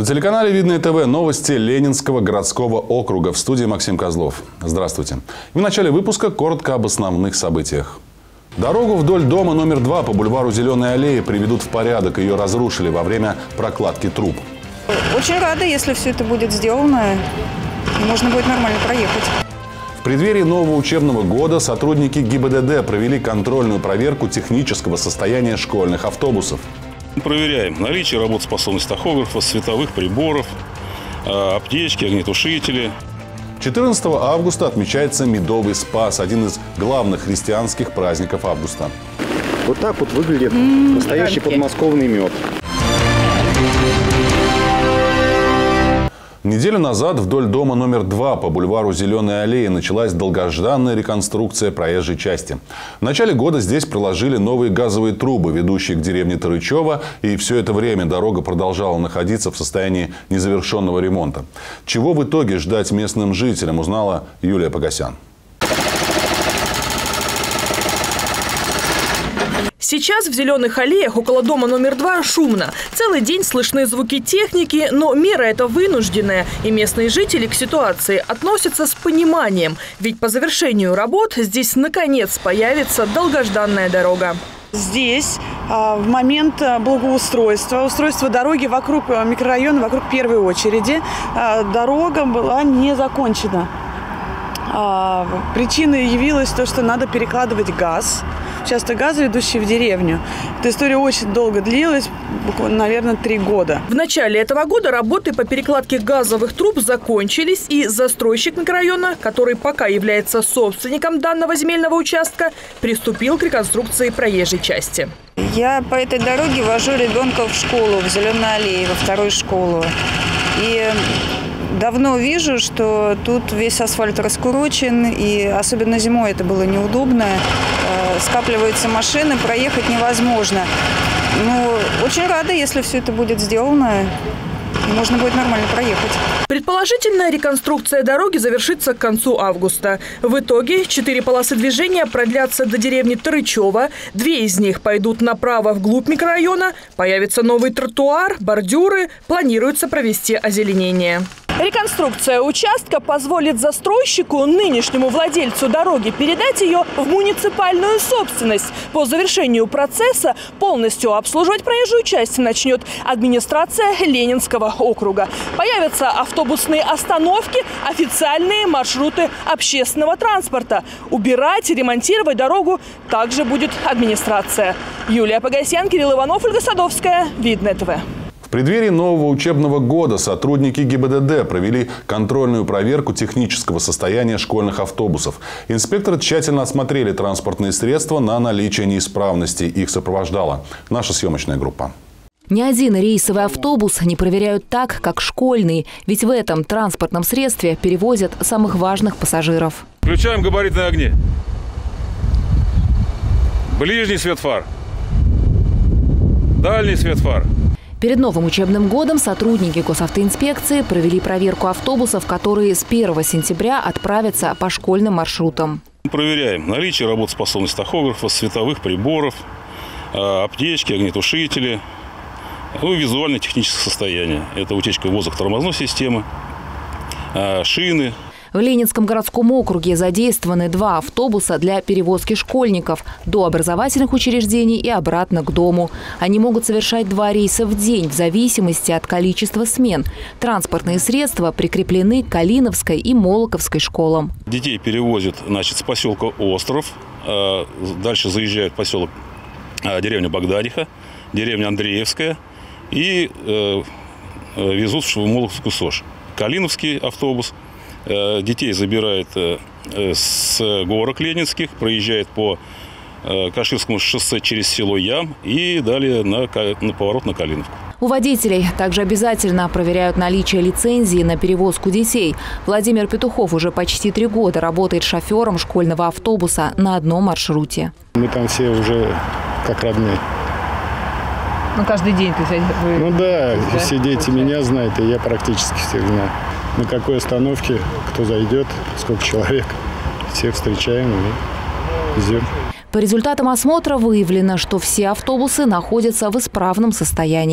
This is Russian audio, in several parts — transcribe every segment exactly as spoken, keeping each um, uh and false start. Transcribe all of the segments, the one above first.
телеканале Видное ТВ новости Ленинского городского округа. В студии Максим Козлов. Здравствуйте. И в начале выпуска коротко об основных событиях. Дорогу вдоль дома номер два по бульвару Зеленой аллеи приведут в порядок. Ее разрушили во время прокладки труб. Очень рада, если все это будет сделано, и можно будет нормально проехать. В преддверии нового учебного года сотрудники ГИБДД провели контрольную проверку технического состояния школьных автобусов. Проверяем наличие работоспособности тахографа, световых приборов, аптечки, огнетушители. четырнадцатого августа отмечается Медовый Спас, один из главных христианских праздников августа. Вот так вот выглядит м-м, настоящий ранки. Подмосковный мед. Неделю назад вдоль дома номер два по бульвару Зеленой аллеи началась долгожданная реконструкция проезжей части. В начале года здесь проложили новые газовые трубы, ведущие к деревне Тарычево, и все это время дорога продолжала находиться в состоянии незавершенного ремонта. Чего в итоге ждать местным жителям, узнала Юлия Погосян. Сейчас в Зеленых аллеях около дома номер два шумно. Целый день слышны звуки техники, но мера эта вынужденная. И местные жители к ситуации относятся с пониманием. Ведь по завершению работ здесь наконец появится долгожданная дорога. Здесь в момент благоустройства, устройства дороги вокруг микрорайона, вокруг первой очереди, дорога была не закончена. Причиной явилось то, что надо перекладывать газ. Часто газы, идущие в деревню. Эта история очень долго длилась, наверное, три года. В начале этого года работы по перекладке газовых труб закончились, и застройщик микрорайона, который пока является собственником данного земельного участка, приступил к реконструкции проезжей части. Я по этой дороге вожу ребенка в школу, в Зеленой аллее, во вторую школу. И давно вижу, что тут весь асфальт раскурочен, и особенно зимой это было неудобно. Скапливаются машины, проехать невозможно. Ну, очень рада, если все это будет сделано, и можно будет нормально проехать. Предположительно, реконструкция дороги завершится к концу августа. В итоге четыре полосы движения продлятся до деревни Тарычево. Две из них пойдут направо вглубь микрорайона. Появится новый тротуар, бордюры. Планируется провести озеленение. Реконструкция участка позволит застройщику, нынешнему владельцу дороги, передать ее в муниципальную собственность. По завершению процесса полностью обслуживать проезжую часть начнет администрация Ленинского округа. Появятся автобусные остановки, официальные маршруты общественного транспорта. Убирать и ремонтировать дорогу также будет администрация. Юлия Погосян, Кирилл Иванов, Ольга Садовская. Видное ТВ. В преддверии нового учебного года сотрудники ГИБДД провели контрольную проверку технического состояния школьных автобусов. Инспекторы тщательно осмотрели транспортные средства на наличие неисправностей. Их сопровождала наша съемочная группа. Ни один рейсовый автобус не проверяют так, как школьный. Ведь в этом транспортном средстве перевозят самых важных пассажиров. Включаем габаритные огни. Ближний свет фар. Дальний свет фар. Перед новым учебным годом сотрудники госавтоинспекции провели проверку автобусов, которые с первого сентября отправятся по школьным маршрутам. Проверяем наличие работоспособности тахографа, световых приборов, аптечки, огнетушители, ну, визуальное техническое состояние. Это утечка воздуха тормозной системы, шины. В Ленинском городском округе задействованы два автобуса для перевозки школьников до образовательных учреждений и обратно к дому. Они могут совершать два рейса в день в зависимости от количества смен. Транспортные средства прикреплены к Калиновской и Молоковской школам. Детей перевозят, значит, с поселка Остров, дальше заезжают в поселок деревня Богданиха, деревня Андреевская и везут в Молоковскую СОЖ. Калиновский автобус детей забирает с горок ленинских, проезжает по Каширскому шоссе через село Ям и далее на, на поворот на Калиновку. У водителей также обязательно проверяют наличие лицензии на перевозку детей. Владимир Петухов уже почти три года работает шофером школьного автобуса на одном маршруте. Мы там все уже как родные. Ну, каждый день ты... Вы... Ну да, да, все дети меня знают, и я практически всех знаю. На какой остановке, кто зайдет, сколько человек, всех встречаем и везем. По результатам осмотра выявлено, что все автобусы находятся в исправном состоянии.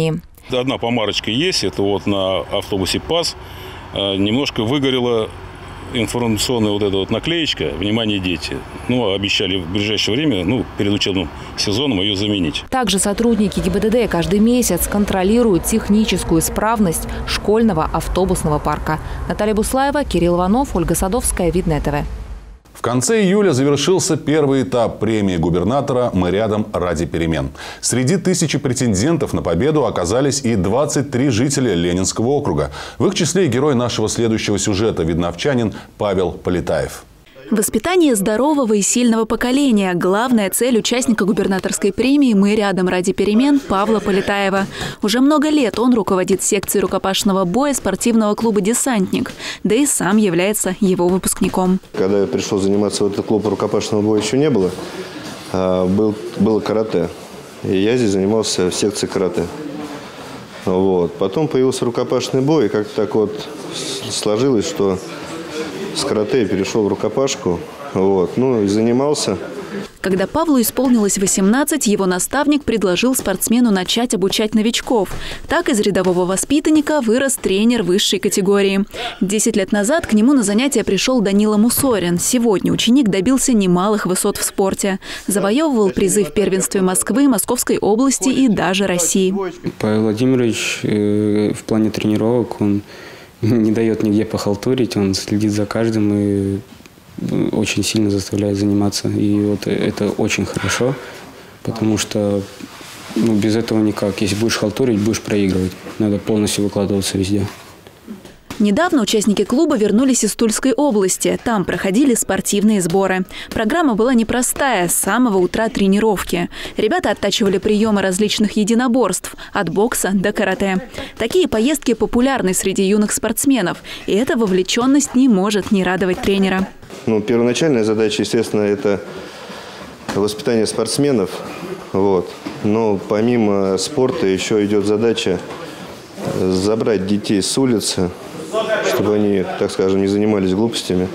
Одна помарочка есть, это вот на автобусе ПАЗ. Немножко выгорела информационная вот эта вот наклеечка «Внимание, дети». Ну, обещали в ближайшее время, ну, перед учебным сезоном ее заменить. Также сотрудники ГИБДД каждый месяц контролируют техническую исправность школьного автобусного парка. Наталья Буслаева, Кирилл Иванов, Ольга Садовская, Видное ТВ. В конце июля завершился первый этап премии губернатора «Мы рядом ради перемен». Среди тысячи претендентов на победу оказались и двадцать три жителя Ленинского округа. В их числе и герой нашего следующего сюжета – видновчанин Павел Полетаев. Воспитание здорового и сильного поколения – главная цель участника губернаторской премии «Мы рядом ради перемен» Павла Полетаева. Уже много лет он руководит секцией рукопашного боя спортивного клуба «Десантник», да и сам является его выпускником. Когда я пришел заниматься в этот клуб, рукопашного боя еще не было, был, было карате. И я здесь занимался в секции карате. Вот. Потом появился рукопашный бой, и как-то так вот сложилось, что с карате я перешел в рукопашку, вот, ну и занимался. Когда Павлу исполнилось восемнадцать, его наставник предложил спортсмену начать обучать новичков. Так из рядового воспитанника вырос тренер высшей категории. Десять лет назад к нему на занятия пришел Данила Мусорин. Сегодня ученик добился немалых высот в спорте. Завоевывал призы в первенстве Москвы, Московской области и даже России. Павел Владимирович э, в плане тренировок, он не дает нигде похалтурить, он следит за каждым и очень сильно заставляет заниматься. И вот это очень хорошо, потому что ну, без этого никак. Если будешь халтурить, будешь проигрывать. Надо полностью выкладываться везде. Недавно участники клуба вернулись из Тульской области. Там проходили спортивные сборы. Программа была непростая, с самого утра тренировки. Ребята оттачивали приемы различных единоборств, от бокса до карате. Такие поездки популярны среди юных спортсменов, и эта вовлеченность не может не радовать тренера. Ну, первоначальная задача, естественно, это воспитание спортсменов. Вот. Но помимо спорта еще идет задача забрать детей с улицы, чтобы они, так скажем, не занимались глупостями,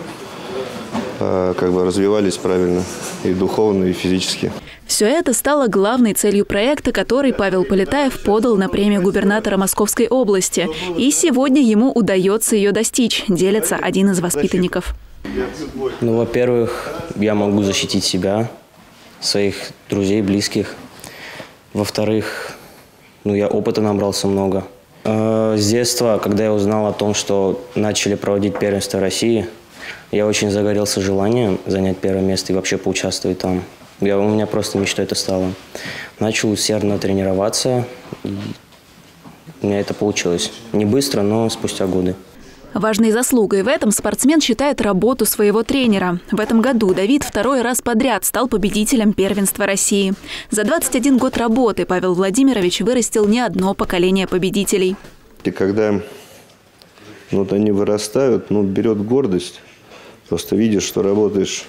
а как бы развивались правильно и духовно, и физически. Все это стало главной целью проекта, который Павел Полетаев подал на премию губернатора Московской области. И сегодня ему удается ее достичь, делится один из воспитанников. Ну, во-первых, я могу защитить себя, своих друзей, близких. Во-вторых, ну, я опыта набрался много. С детства, когда я узнал о том, что начали проводить первенство России, я очень загорелся желанием занять первое место и вообще поучаствовать там. Я, у меня просто мечтой это стало. Начал усердно тренироваться, и у меня это получилось. Не быстро, но спустя годы. Важной заслугой в этом спортсмен считает работу своего тренера. В этом году Давид второй раз подряд стал победителем первенства России. За двадцать один год работы Павел Владимирович вырастил не одно поколение победителей. И когда вот они вырастают, ну, берет гордость. Просто видишь, что работаешь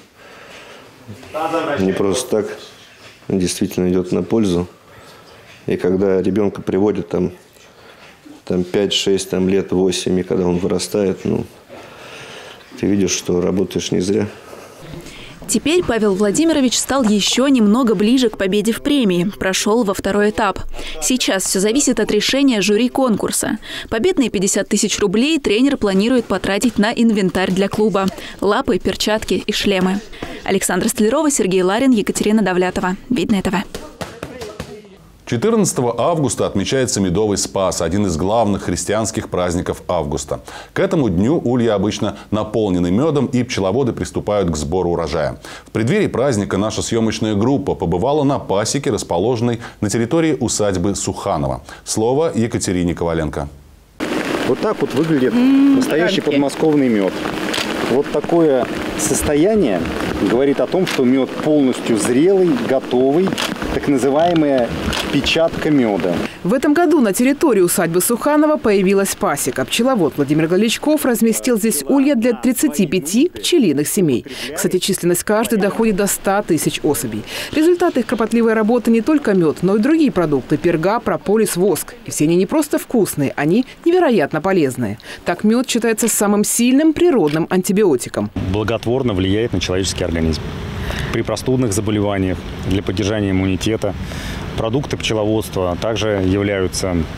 не просто так, действительно идет на пользу. И когда ребенка приводят там, там пять-шесть там, лет, восемь, и когда он вырастает, ну, ты видишь, что работаешь не зря. Теперь Павел Владимирович стал еще немного ближе к победе в премии. Прошел во второй этап. Сейчас все зависит от решения жюри конкурса. Победные пятьдесят тысяч рублей тренер планирует потратить на инвентарь для клуба. Лапы, перчатки и шлемы. Александра Столярова, Сергей Ларин, Екатерина Давлятова. Видное ТВ. четырнадцатого августа отмечается Медовый Спас, один из главных христианских праздников августа. К этому дню улья обычно наполнены медом, и пчеловоды приступают к сбору урожая. В преддверии праздника наша съемочная группа побывала на пасеке, расположенной на территории усадьбы Суханова. Слово Екатерине Коваленко. Вот так вот выглядит м-м, настоящий ранки. Подмосковный мед. Вот такое состояние говорит о том, что мед полностью зрелый, готовый, так называемая печатка меда. В этом году на территории усадьбы Суханова появилась пасека. Пчеловод Владимир Галичков разместил здесь улья для тридцати пяти пчелиных семей. Кстати, численность каждой доходит до ста тысяч особей. Результат их кропотливой работы не только мед, но и другие продукты – перга, прополис, воск. И все они не просто вкусные, они невероятно полезные. Так мед считается самым сильным природным антибиотиком. Благотворно влияет на человеческий организм. При простудных заболеваниях, для поддержания иммунитета. Продукты пчеловодства также являются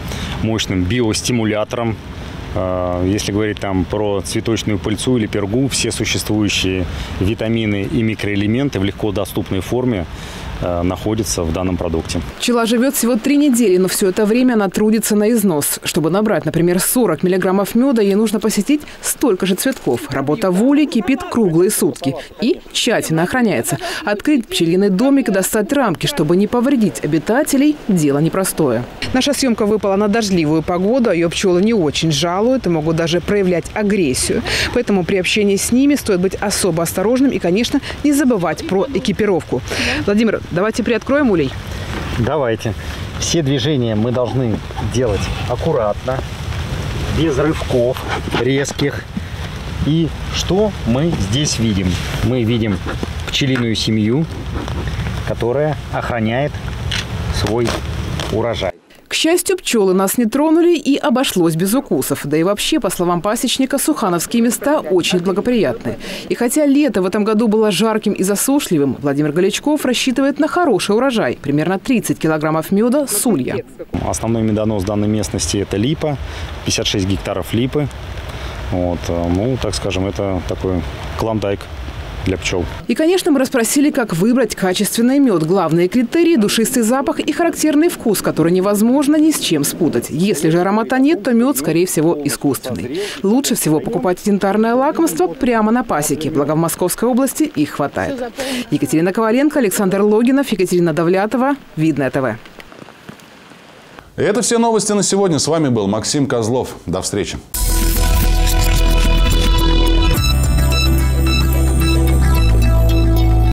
мощным биостимулятором. Если говорить там про цветочную пыльцу или пергу, все существующие витамины и микроэлементы в легко доступной форме находится в данном продукте. Пчела живет всего три недели, но все это время она трудится на износ. Чтобы набрать, например, сорок миллиграммов меда, ей нужно посетить столько же цветков. Работа в улей кипит круглые сутки и тщательно охраняется. Открыть пчелиный домик и достать рамки, чтобы не повредить обитателей – дело непростое. Наша съемка выпала на дождливую погоду, а ее пчелы не очень жалуют и могут даже проявлять агрессию. Поэтому при общении с ними стоит быть особо осторожным и, конечно, не забывать про экипировку. Владимир, давайте приоткроем улей. Давайте. Все движения мы должны делать аккуратно, без рывков резких. И что мы здесь видим? Мы видим пчелиную семью, которая охраняет свой урожай. К счастью, пчелы нас не тронули и обошлось без укусов. Да и вообще, по словам пасечника, сухановские места очень благоприятны. И хотя лето в этом году было жарким и засушливым, Владимир Голячков рассчитывает на хороший урожай. Примерно тридцать килограммов меда с улья. Основной медонос данной местности – это липа, пятьдесят шесть гектаров липы. Вот, ну, так скажем, это такой клондайк для пчел. И, конечно, мы расспросили, как выбрать качественный мед. Главные критерии – душистый запах и характерный вкус, который невозможно ни с чем спутать. Если же аромата нет, то мед, скорее всего, искусственный. Лучше всего покупать янтарное лакомство прямо на пасеке. Благо в Московской области их хватает. Екатерина Коваленко, Александр Логинов, Екатерина Давлятова. Видное ТВ. Это все новости на сегодня. С вами был Максим Козлов. До встречи.